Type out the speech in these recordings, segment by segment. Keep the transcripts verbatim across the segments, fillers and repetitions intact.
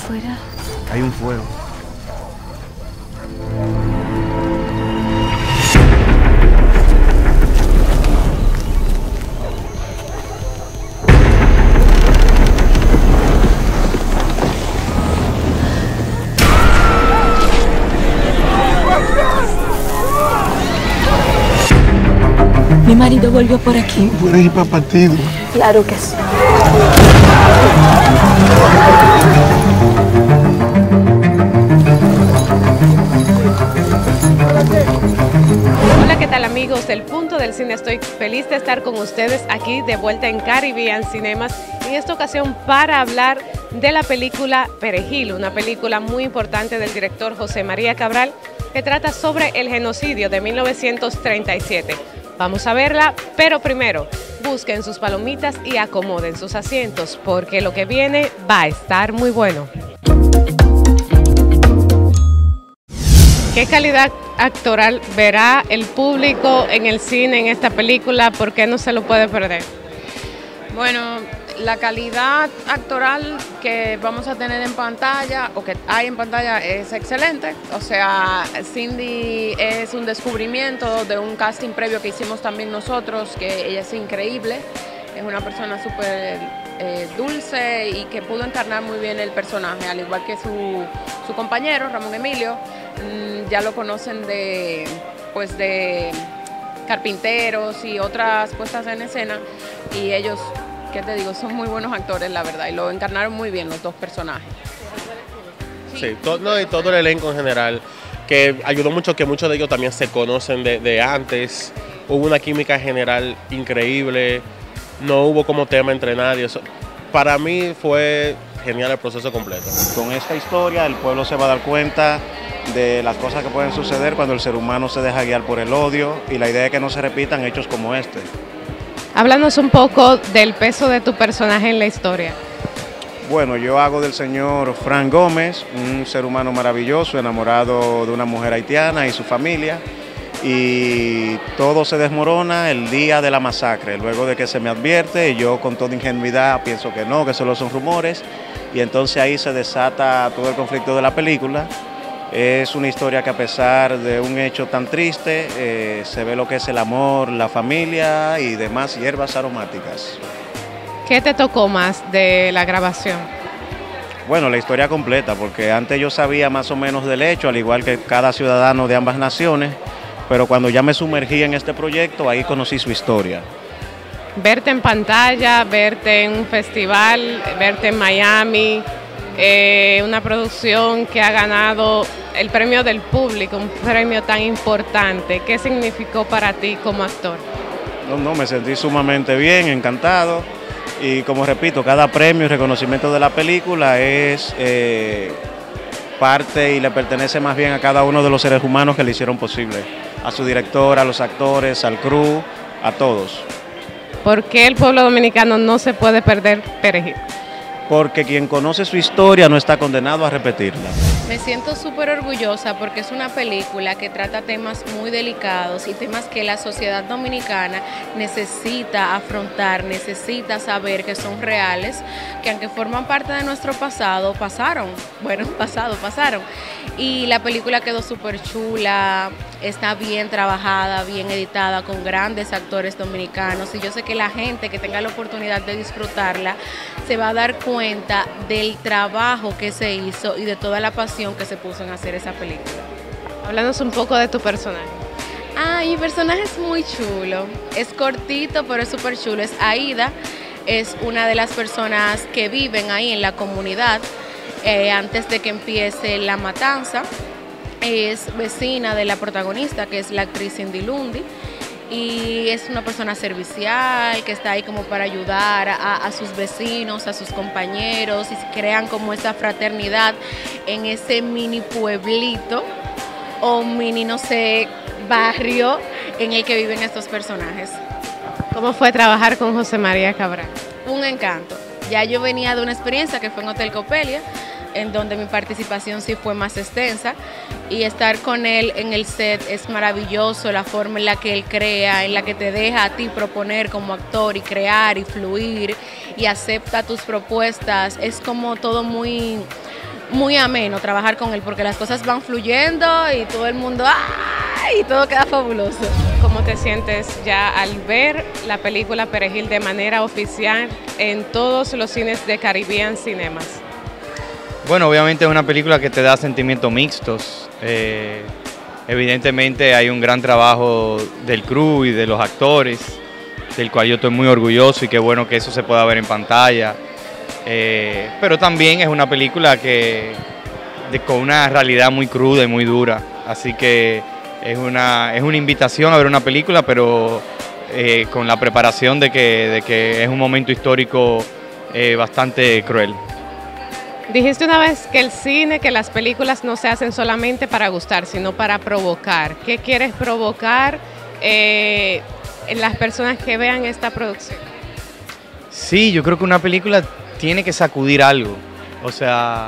afuera? Hay un fuego. Mi marido volvió por aquí. Puedes ir para partido. Claro que sí. Hola, ¿qué tal amigos del Punto del Cine? Estoy feliz de estar con ustedes aquí de vuelta en Caribbean Cinemas, en esta ocasión para hablar de la película Perejil, una película muy importante del director José María Cabral que trata sobre el genocidio de mil novecientos treinta y siete. Vamos a verla, pero primero busquen sus palomitas y acomoden sus asientos porque lo que viene va a estar muy bueno. ¿Qué calidad actoral verá el público en el cine en esta película? ¿Por qué no se lo puede perder? Bueno, la calidad actoral que vamos a tener en pantalla, o que hay en pantalla, es excelente. O sea, Cindy es un descubrimiento de un casting previo que hicimos también nosotros, que ella es increíble. Es una persona súper eh, dulce y que pudo encarnar muy bien el personaje, al igual que su, su compañero, Ramón Emilio. Mmm, ya lo conocen de, pues de Carpinteros y otras puestas en escena, y ellos, ¿qué te digo? Son muy buenos actores, la verdad, y lo encarnaron muy bien los dos personajes. Sí, todo, no, y todo el elenco en general, que ayudó mucho que muchos de ellos también se conocen de, de antes. Hubo una química general increíble, no hubo como tema entre nadie. Eso, para mí fue genial el proceso completo. Con esta historia el pueblo se va a dar cuenta de las cosas que pueden suceder cuando el ser humano se deja guiar por el odio, y la idea es que no se repitan hechos como este. Háblanos un poco del peso de tu personaje en la historia. Bueno, yo hago del señor Frank Gómez, un ser humano maravilloso, enamorado de una mujer haitiana y su familia, y todo se desmorona el día de la masacre, luego de que se me advierte, y yo con toda ingenuidad pienso que no, que solo son rumores, y entonces ahí se desata todo el conflicto de la película. Es una historia que, a pesar de un hecho tan triste, eh, se ve lo que es el amor, la familia y demás hierbas aromáticas. ¿Qué te tocó más de la grabación? Bueno, la historia completa, porque antes yo sabía más o menos del hecho, al igual que cada ciudadano de ambas naciones, pero cuando ya me sumergí en este proyecto, ahí conocí su historia. Verte en pantalla, verte en un festival, verte en Miami, eh, una producción que ha ganado el premio del público, un premio tan importante. ¿Qué significó para ti como actor? No, no, me sentí sumamente bien, encantado, y como repito, cada premio y reconocimiento de la película es eh, parte y le pertenece más bien a cada uno de los seres humanos que le hicieron posible, a su director, a los actores, al crew, a todos. ¿Por qué el pueblo dominicano no se puede perder Perejil? Porque quien conoce su historia no está condenado a repetirla. Me siento súper orgullosa porque es una película que trata temas muy delicados y temas que la sociedad dominicana necesita afrontar, necesita saber que son reales, que aunque forman parte de nuestro pasado, pasaron, bueno, pasado, pasaron. Y la película quedó súper chula, está bien trabajada, bien editada, con grandes actores dominicanos, y yo sé que la gente que tenga la oportunidad de disfrutarla se va a dar cuenta del trabajo que se hizo y de toda la pasión que se puso en hacer esa película. Háblanos un poco de tu personaje. Ah, mi personaje es muy chulo, es cortito pero es súper chulo. Es Aida, es una de las personas que viven ahí en la comunidad eh, antes de que empiece la matanza. Es vecina de la protagonista, que es la actriz Cindy Lundy, y es una persona servicial que está ahí como para ayudar a, a sus vecinos, a sus compañeros, y se crean como esa fraternidad en ese mini pueblito o mini, no sé, barrio en el que viven estos personajes. ¿Cómo fue trabajar con José María Cabral? Un encanto. Ya yo venía de una experiencia que fue en Hotel Copelia, en donde mi participación sí fue más extensa, y estar con él en el set es maravilloso, la forma en la que él crea, en la que te deja a ti proponer como actor y crear y fluir y acepta tus propuestas. Es como todo muy, muy ameno trabajar con él porque las cosas van fluyendo y todo el mundo ¡ay! Y todo queda fabuloso. ¿Cómo te sientes ya al ver la película Perejil de manera oficial en todos los cines de Caribbean Cinemas? Bueno, obviamente es una película que te da sentimientos mixtos. Eh, evidentemente hay un gran trabajo del crew y de los actores, del cual yo estoy muy orgulloso y qué bueno que eso se pueda ver en pantalla. Eh, pero también es una película que de, con una realidad muy cruda y muy dura, así que es una, es una invitación a ver una película, pero eh, con la preparación de que, de que es un momento histórico eh, bastante cruel. Dijiste una vez que el cine, que las películas no se hacen solamente para gustar, sino para provocar. ¿Qué quieres provocar eh, en las personas que vean esta producción? Sí, yo creo que una película tiene que sacudir algo. O sea,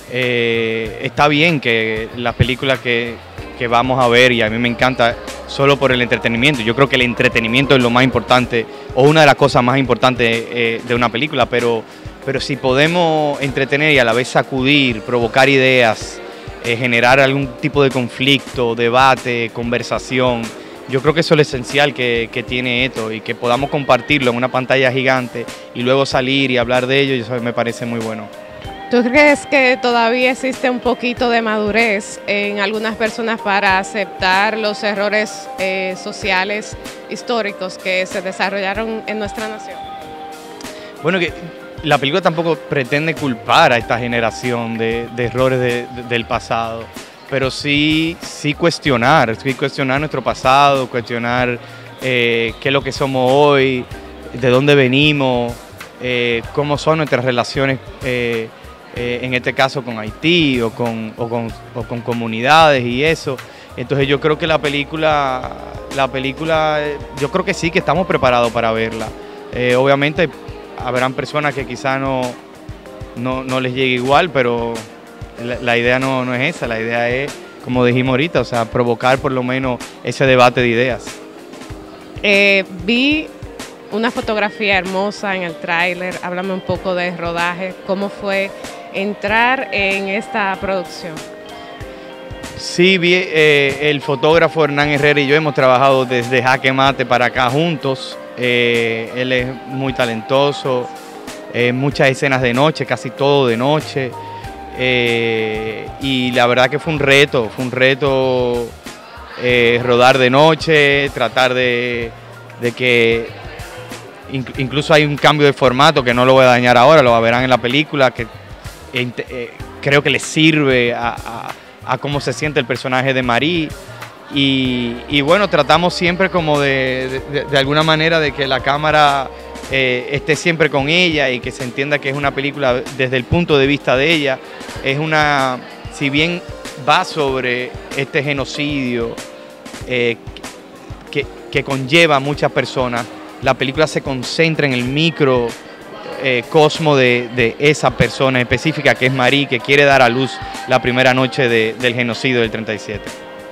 eh, está bien que las películas que, que vamos a ver, y a mí me encanta solo por el entretenimiento. Yo creo que el entretenimiento es lo más importante, o una de las cosas más importantes eh, de una película, pero, pero si podemos entretener y a la vez sacudir, provocar ideas, eh, generar algún tipo de conflicto, debate, conversación, yo creo que eso es lo esencial que, que tiene esto, y que podamos compartirlo en una pantalla gigante y luego salir y hablar de ello, eso me parece muy bueno. ¿Tú crees que todavía existe un poquito de madurez en algunas personas para aceptar los errores eh, sociales históricos que se desarrollaron en nuestra nación? Bueno, que la película tampoco pretende culpar a esta generación de, de errores de, de, del pasado, pero sí, sí cuestionar, sí cuestionar nuestro pasado, cuestionar eh, qué es lo que somos hoy, de dónde venimos, eh, cómo son nuestras relaciones, eh, eh, en este caso con Haití o con, o, con, o con comunidades y eso. Entonces yo creo que la película, la película, yo creo que sí, que estamos preparados para verla. Eh, obviamente habrán personas que quizás no, no, no les llegue igual, pero la, la idea no, no es esa, la idea es, como dijimos ahorita, o sea, provocar por lo menos ese debate de ideas. Eh, vi una fotografía hermosa en el tráiler, háblame un poco de rodaje, ¿cómo fue entrar en esta producción? Sí, vi, eh, el fotógrafo Hernán Herrera y yo hemos trabajado desde Jaque Mate para acá juntos. Eh, él es muy talentoso, eh, muchas escenas de noche, casi todo de noche. Eh, y la verdad que fue un reto, fue un reto eh, rodar de noche, tratar de, de que incluso hay un cambio de formato que no lo voy a dañar ahora, lo verán en la película, que eh, eh, creo que le sirve a, a, a cómo se siente el personaje de Marie. Y, y bueno, tratamos siempre como de, de, de alguna manera de que la cámara eh, esté siempre con ella y que se entienda que es una película desde el punto de vista de ella. Es una, si bien va sobre este genocidio eh, que, que conlleva a muchas personas, la película se concentra en el micro eh, cosmo de, de esa persona específica que es Marie, que quiere dar a luz la primera noche de, del genocidio del treinta y siete.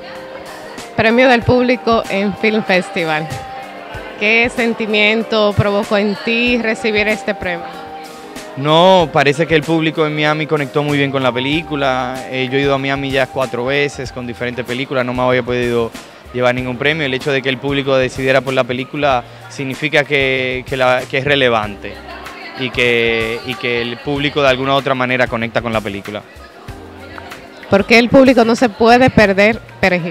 Premio del público en Film Festival. ¿Qué sentimiento provocó en ti recibir este premio? No, parece que el público en Miami conectó muy bien con la película. Eh, yo he ido a Miami ya cuatro veces con diferentes películas, no me había podido llevar ningún premio. El hecho de que el público decidiera por la película significa que, que, la, que es relevante y que, y que el público de alguna u otra manera conecta con la película. ¿Por qué el público no se puede perder Perejil?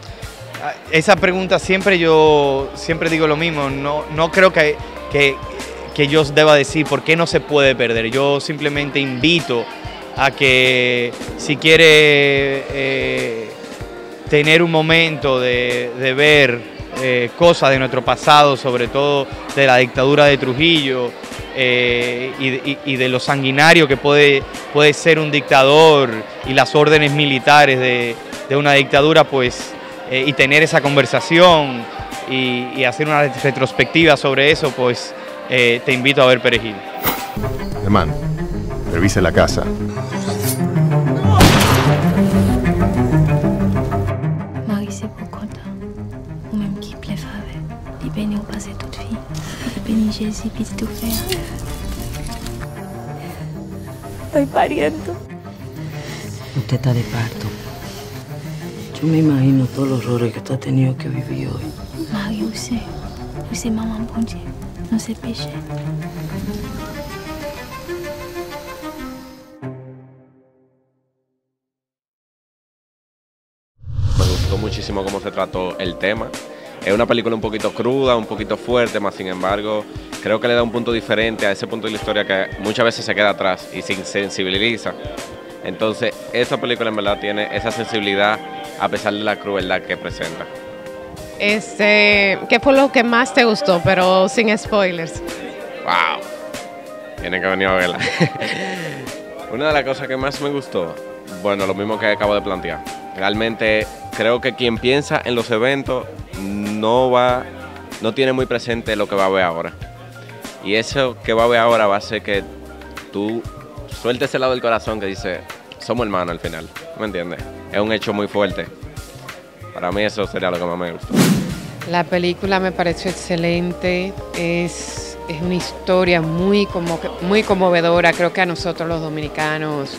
Esa pregunta siempre yo siempre digo lo mismo, no, no creo que, que, que yo deba decir por qué no se puede perder. Yo simplemente invito a que si quiere eh, tener un momento de, de ver eh, cosas de nuestro pasado, sobre todo de la dictadura de Trujillo eh, y, y, y de lo sanguinario que puede, puede ser un dictador y las órdenes militares de, de una dictadura, pues Eh, y tener esa conversación y, y hacer una retrospectiva sobre eso, pues eh, te invito a ver Perejil. Hermano, revise la casa. Marie, c'est pourquoi toi, ou même qui plaît faveur, il bénit ou passer toute fille, il bénit Jésus, puis tout faire. Estoy pariendo. usted está de parto. Yo me imagino todos los horrores que tú has tenido que vivir hoy. Marie, où c'est? Où c'est maman, bon Dieu? Non, c'est péché. Me gustó muchísimo cómo se trató el tema. Es una película un poquito cruda, un poquito fuerte, más sin embargo, creo que le da un punto diferente a ese punto de la historia que muchas veces se queda atrás y se sensibiliza. Entonces, esta película en verdad tiene esa sensibilidad a pesar de la crueldad que presenta. Este, ¿qué fue lo que más te gustó, pero sin spoilers? ¡Wow! Tienen que venir a verla. Una de las cosas que más me gustó, bueno, lo mismo que acabo de plantear. Realmente creo que quien piensa en los eventos no va, no tiene muy presente lo que va a ver ahora. Y eso que va a ver ahora va a hacer que tú sueltes ese lado del corazón que dice, somos hermanos al final, ¿me entiendes? Es un hecho muy fuerte. Para mí eso sería lo que más me gustó. La película me pareció excelente, es, es una historia muy, como, muy conmovedora, creo que a nosotros los dominicanos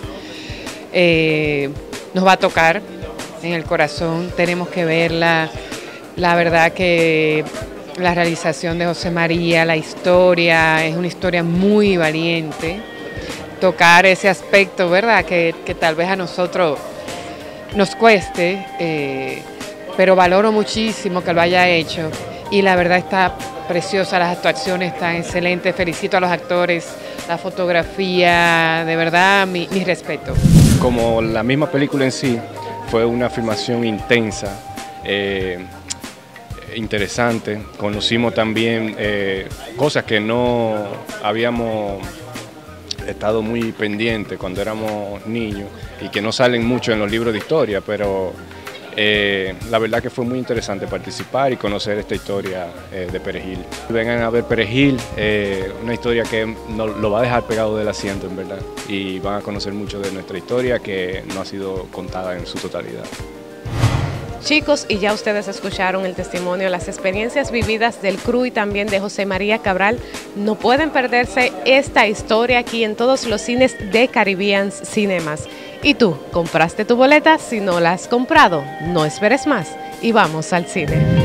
eh, nos va a tocar en el corazón, tenemos que verla. La verdad que la realización de José María, la historia, es una historia muy valiente. Tocar ese aspecto, ¿verdad? Que, que tal vez a nosotros nos cueste, eh, pero valoro muchísimo que lo haya hecho. Y la verdad está preciosa, las actuaciones están excelentes. Felicito a los actores, la fotografía, de verdad, mi, mi respeto. Como la misma película en sí, fue una filmación intensa. Eh, interesante, conocimos también eh, cosas que no habíamos estado muy pendientes cuando éramos niños y que no salen mucho en los libros de historia, pero eh, la verdad que fue muy interesante participar y conocer esta historia eh, de Perejil. Vengan a ver Perejil, eh, una historia que no, lo va a dejar pegado del asiento en verdad, y van a conocer mucho de nuestra historia que no ha sido contada en su totalidad. Chicos, y ya ustedes escucharon el testimonio, las experiencias vividas del crew y también de José María Cabral. No pueden perderse esta historia aquí en todos los cines de Caribbean Cinemas. ¿Y tú, compraste tu boleta? Si no la has comprado, no esperes más y vamos al cine.